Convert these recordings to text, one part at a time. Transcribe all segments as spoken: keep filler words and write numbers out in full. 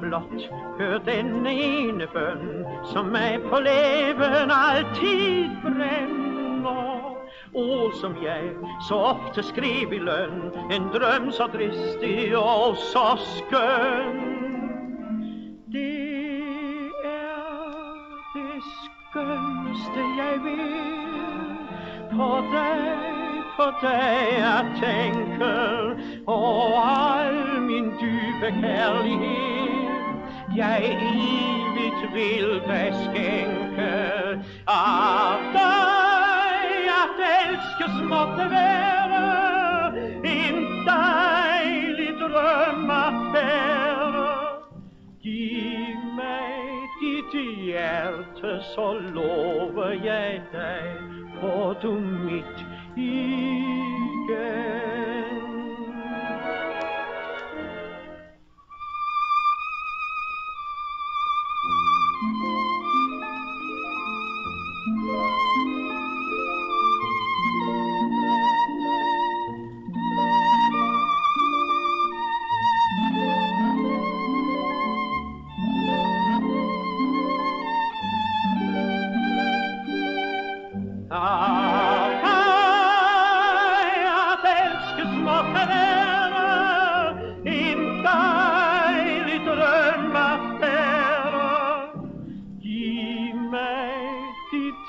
blot hør denne ene bøn, som mig på læben altid brænder. Ord som jeg så ofte skrev i løn, en drøm så dristig og så skøn. Det er det skønneste jeg ved, på dig, på dig at tænke, og al min dybe kærlighed, jeg evigt vil dig skænke. Af dig at elske måtte være en dejlig drømmeaffære. Giv mig dit hjerte, så lover jeg dig, får du mit igen.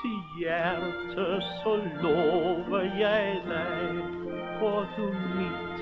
Så lover jeg dig, får du mit